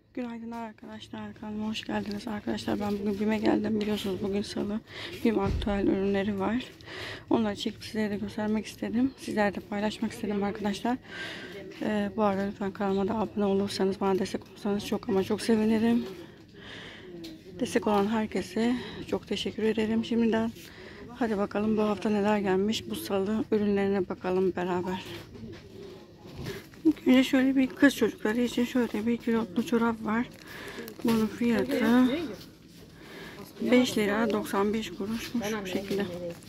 Günaydın arkadaşlar, kanalıma hoş geldiniz arkadaşlar. Ben bugün BİM'e geldim, biliyorsunuz bugün salı. BİM aktüel ürünleri var, onları çekip sizlere de göstermek istedim, sizlerle de paylaşmak istedim arkadaşlar. Bu arada lütfen kanalıma da abone olursanız, bana destek olursanız çok ama çok sevinirim. Destek olan herkese çok teşekkür ederim şimdiden. Hadi bakalım bu hafta neler gelmiş, bu salı ürünlerine bakalım beraber. İlk önce şöyle bir kız çocukları için şöyle bir kilotlu çorap var. Bunun fiyatı 5 lira 95 kuruşmuş bu şekilde.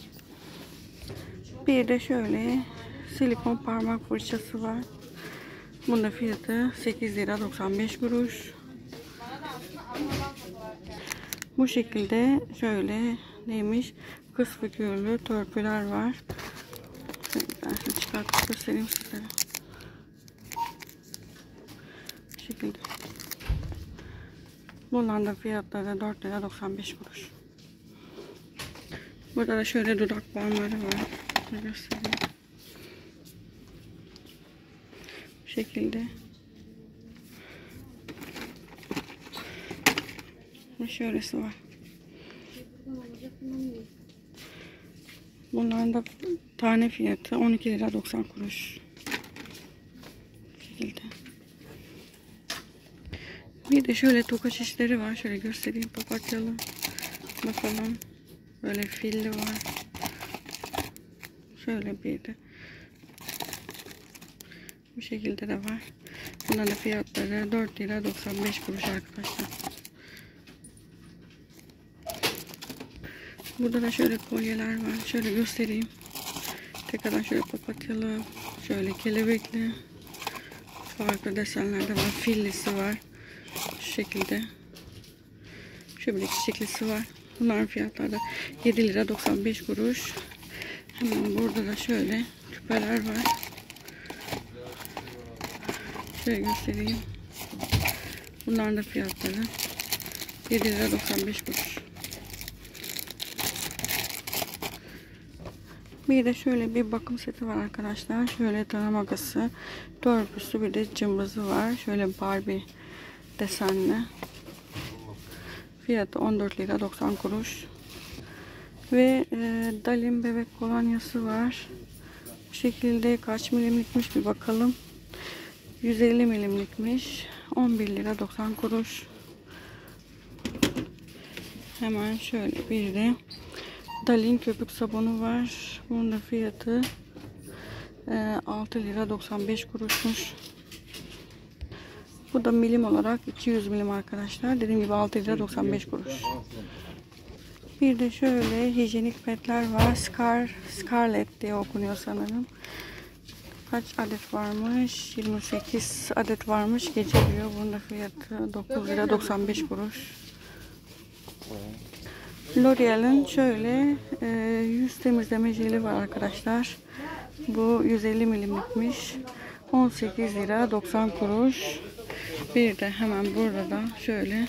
Bir de şöyle silikon parmak fırçası var. Bunun da fiyatı 8 lira 95 kuruş. Bu şekilde şöyle neymiş? Kız figürlü törpüler var. Ben şimdi çıkartıp göstereyim size. Bu şekilde. Bunların da fiyatları 4 lira 95 kuruş. Burada da şöyle dudak balmları var. Şöyle göstereyim. Bu şekilde. Ve şöylesi var. Bunların da tane fiyatı 12 lira 90 kuruş. Bu şekilde. Bir de şöyle toka çeşitleri var. Şöyle göstereyim, papatyalı. Bakalım. Böyle filli var. Şöyle bir de. Bu şekilde de var. Bunların da fiyatları 4 lira 95 kuruş arkadaşlar. Burada da şöyle kolyeler var. Şöyle göstereyim. Tekrardan şöyle papatyalı. Şöyle kelebekli. Farklı desenlerde var. Fillisi var. Şu şekilde. Şöyle bir çiçeklisi var. Bunların fiyatları da 7 lira 95 kuruş. Hemen burada da şöyle küpeler var. Şöyle göstereyim. Bunların da fiyatları 7 lira 95 kuruş. Bir de şöyle bir bakım seti var arkadaşlar. Şöyle tığ makası, törpüsü, bir de cımbızı var. Şöyle Barbie desenli. Fiyatı 14 lira 90 kuruş. Ve Dalin bebek kolonyası var. Bu şekilde kaç milimlikmiş bir bakalım. 150 milimlikmiş. 11 lira 90 kuruş. Hemen şöyle bir de Dalin köpük sabunu var. Bunun da fiyatı 6 lira 95 kuruşmuş. Bu da milim olarak 200 milim arkadaşlar. Dediğim gibi 6 lira 95 kuruş. Bir de şöyle hijyenik petler var. Scarlett diye okunuyor sanırım. Kaç adet varmış? 28 adet varmış. Gece diyor. Bunun da fiyatı 9 lira 95 kuruş. L'Oreal'ın şöyle yüz temizleme jeli var arkadaşlar. Bu 150 milimlikmiş. 18 lira 90 kuruş. Bir de hemen burada da şöyle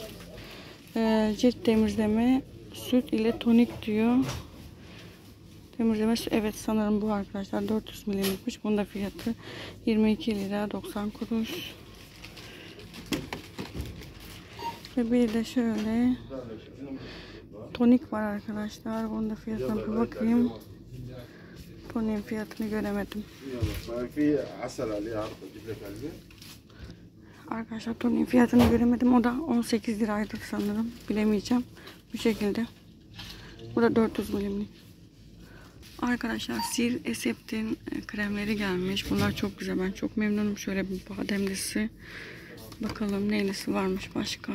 cilt temizleme süt ile tonik diyor. Temizleme süt, evet sanırım bu arkadaşlar 400 milimlikmiş. Bunun da fiyatı 22 lira 90 kuruş. Ve bir de şöyle tonik var arkadaşlar. Bunun da fiyatına bir bakayım. Toniğin fiyatını göremedim. Arkadaşlar toniğin fiyatını göremedim. O da 18 liraydı sanırım. Bilemeyeceğim. Bu şekilde. Bu da 400 milimlik. Arkadaşlar Sir Essept'in kremleri gelmiş. Bunlar çok güzel. Ben çok memnunum. Şöyle bir bademlisi. Bakalım neylisi varmış başka.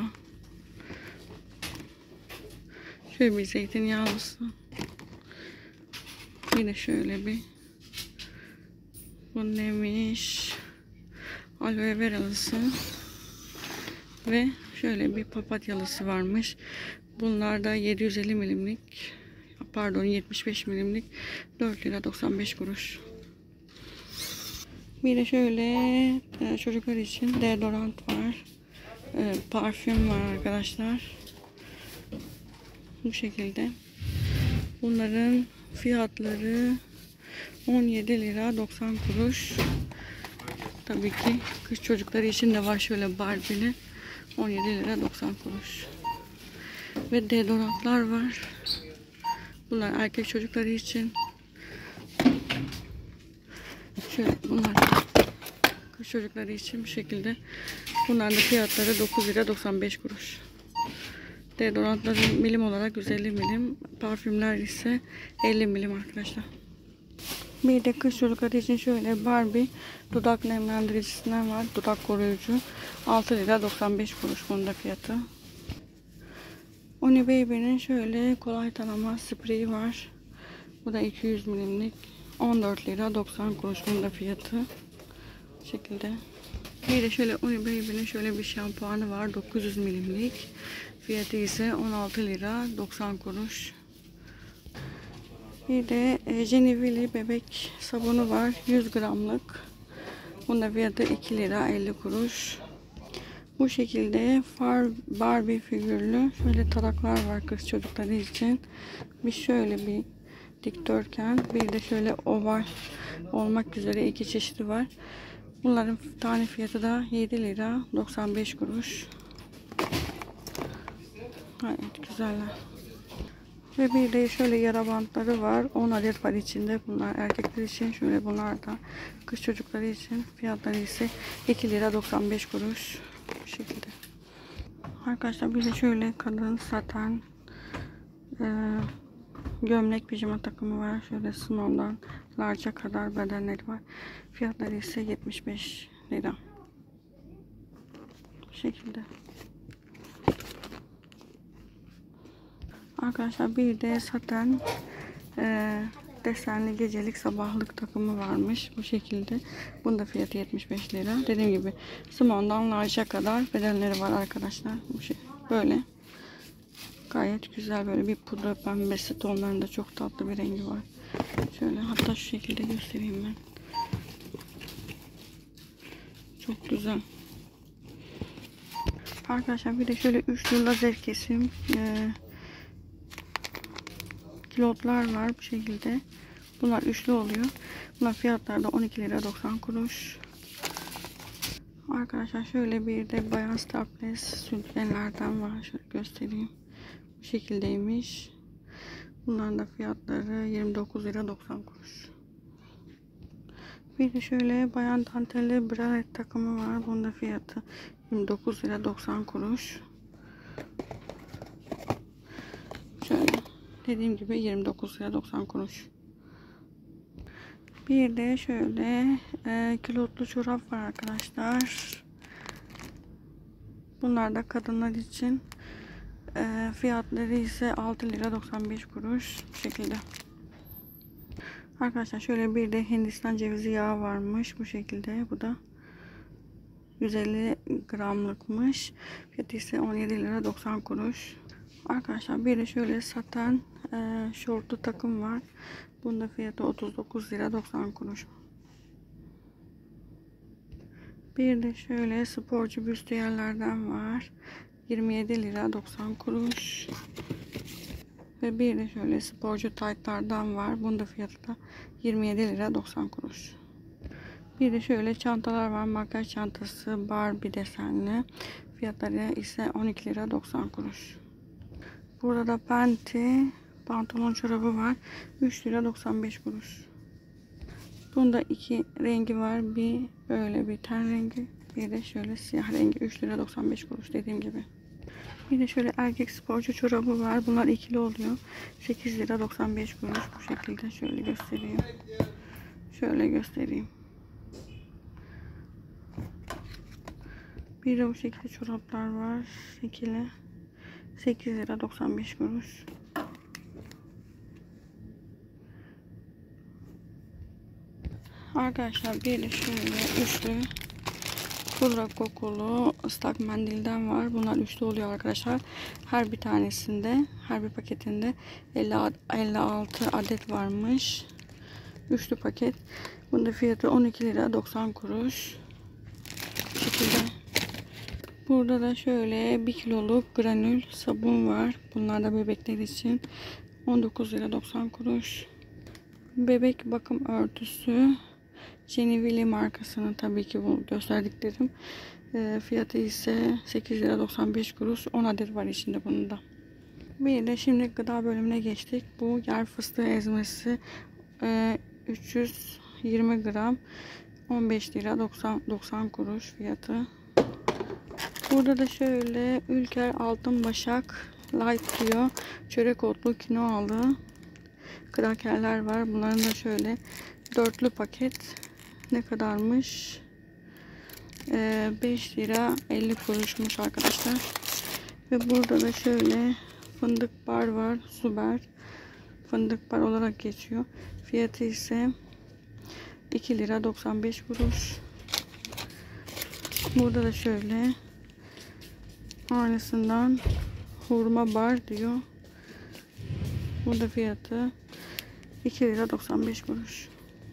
Şöyle bir zeytinyağlısı. Bir de şöyle bir. Bu neymiş? Aloe veralısı. Ve şöyle bir papatyalısı varmış. Bunlar da 750 milimlik. Pardon 75 milimlik. 4 lira 95 kuruş. Bir de şöyle çocuklar için deodorant var. Parfüm var arkadaşlar. Bu şekilde. Bunların fiyatları 17 lira 90 kuruş. Tabii ki kız çocukları için de var şöyle Barbie'li. 17 lira 90 kuruş. Ve deodorantlar var. Bunlar erkek çocukları için. Şöyle bunlar kız çocukları için bu şekilde. Bunların da fiyatları 9 lira 95 kuruş. Deodorantların milim olarak 150 milim. Parfümler ise 50 milim arkadaşlar. Bir de kız çocukları için şöyle Barbie dudak nemlendiricisinden var. Dudak koruyucu. 6 lira 95 kuruş bunun da fiyatı. Oni Baby'nin şöyle kolay tarama spreyi var. Bu da 200 milimlik. 14 lira 90 kuruş bunun da fiyatı. Bu şekilde. Bir de şöyle Oni Baby'nin şöyle bir şampuanı var. 900 milimlik. Fiyatı ise 16 lira 90 kuruş. Bir de Jenny bebek sabunu var. 100 gramlık. Bunun da fiyatı 2 lira 50 kuruş. Bu şekilde Barbie figürlü şöyle taraklar var kız çocukları için. Bir şöyle bir dikdörtgen, bir de şöyle oval olmak üzere iki çeşidi var. Bunların tane fiyatı da 7 lira 95 kuruş. Gayet güzeller. Ve bir de şöyle yara bantları var. 10 adet var içinde. Bunlar erkekler için. Şöyle bunlar da kız çocukları için. Fiyatları ise 2 lira 95 kuruş. Bu şekilde. Arkadaşlar bir de şöyle kadın saten gömlek pijama takımı var. Şöyle small'dan large'a kadar bedenleri var. Fiyatları ise 75 lira. Bu şekilde. Arkadaşlar bir de saten desenli gecelik sabahlık takımı varmış. Bu şekilde. Bunda fiyatı 75 lira. Dediğim gibi small'dan large'a kadar bedenleri var arkadaşlar. Bu şey böyle. Gayet güzel, böyle bir pudra pembesi tonlarında çok tatlı bir rengi var. Şöyle hatta şu şekilde göstereyim ben. Çok güzel. Arkadaşlar bir de şöyle üçlü lazer kesim kilotlar var bu şekilde. Bunlar üçlü oluyor. Bunlar fiyatları da 12 lira 90 kuruş. Arkadaşlar şöyle bir de bayan strapless sütyenlerden var. Şöyle göstereyim. Bu şekildeymiş. Bunların da fiyatları 29 lira 90 kuruş. Bir de şöyle bayan dantelli bralet takımı var. Bunun da fiyatı 29 lira 90 kuruş. Şöyle dediğim gibi 29 lira 90 kuruş. Bir de şöyle kilotlu çorap var arkadaşlar. Bunlar da kadınlar için. Fiyatları ise 6 lira 95 kuruş. Bu şekilde. Arkadaşlar şöyle bir de Hindistan cevizi yağı varmış. Bu şekilde. Bu da 150 gramlıkmış. Fiyatı ise 17 lira 90 kuruş. Arkadaşlar bir de şöyle saten şortlu takım var. Bunda fiyatı 39 lira 90 kuruş. Bir de şöyle sporcu büstiyerlerden var. 27 lira 90 kuruş. Ve bir de şöyle sporcu taytlardan var. Bunda fiyatı da 27 lira 90 kuruş. Bir de şöyle çantalar var. Makyaj çantası Barbie desenli. Fiyatları ise 12 lira 90 kuruş. Burada da Penti pantolon çorabı var. 3 lira 95 kuruş. Bunda iki rengi var. Bir böyle bir ten rengi. Bir de şöyle siyah rengi. 3 lira 95 kuruş dediğim gibi. Bir de şöyle erkek sporcu çorabı var. Bunlar ikili oluyor. 8 lira 95 kuruş. Bu şekilde şöyle göstereyim. Şöyle göstereyim. Bir de bu şekilde çoraplar var. İkili. 8 lira 95 kuruş. Arkadaşlar bir de şöyle üçlü pudra kokulu ıslak mendilden var. Bunlar üçlü oluyor arkadaşlar. Her bir tanesinde, her bir paketinde 56 adet varmış. Üçlü paket. Bunun da fiyatı 12 lira 90 kuruş. Bu şekilde. Burada da şöyle 1 kiloluk granül sabun var. Bunlar da bebekler için 19 lira 90 kuruş. Bebek bakım örtüsü Jenny markasının, tabii ki bu gösterdiklerim. Fiyatı ise 8 lira 95 kuruş. 10 adet var içinde bunun da. Bir de şimdi gıda bölümüne geçtik. Bu yer fıstığı ezmesi 320 gram 15 lira 90 kuruş fiyatı. Burada da şöyle Ülker Altın Başak Light diyor. Çörek otlu kinoalı krakerler var. Bunların da şöyle dörtlü paket ne kadarmış? 5 lira 50 kuruşmuş arkadaşlar. Ve burada da şöyle fındık bar var. Suber fındık bar olarak geçiyor. Fiyatı ise 2 lira 95 kuruş. Burada da şöyle aynısından hurma bar diyor. Burada fiyatı 2 lira 95 kuruş.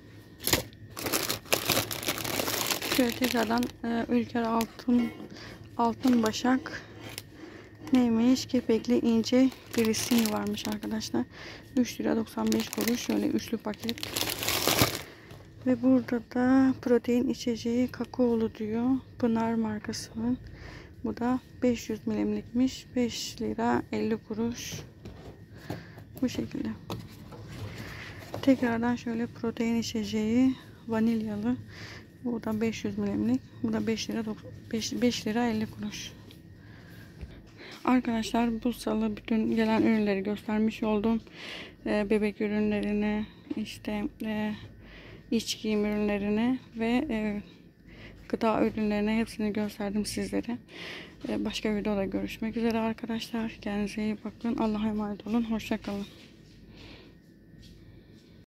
Şöyle tekrardan Ülker Altın Başak neymiş? Kepekli ince grisini varmış arkadaşlar. 3 lira 95 kuruş. Şöyle üçlü paket. Ve burada da protein içeceği kakaolu diyor. Pınar markasının. Bu da 500 milimlikmiş. 5 lira 50 kuruş. Bu şekilde. Tekrardan şöyle protein içeceği vanilyalı. Bu da 500 milimlik. Bu da 5 lira 50 kuruş. Arkadaşlar bu salı bütün gelen ürünleri göstermiş oldum. Bebek ürünlerini, işte iç giyim ürünlerini ve gıda ürünlerini hepsini gösterdim sizlere. Başka videoda görüşmek üzere arkadaşlar. Kendinize iyi bakın. Allah'a emanet olun. Hoşça kalın.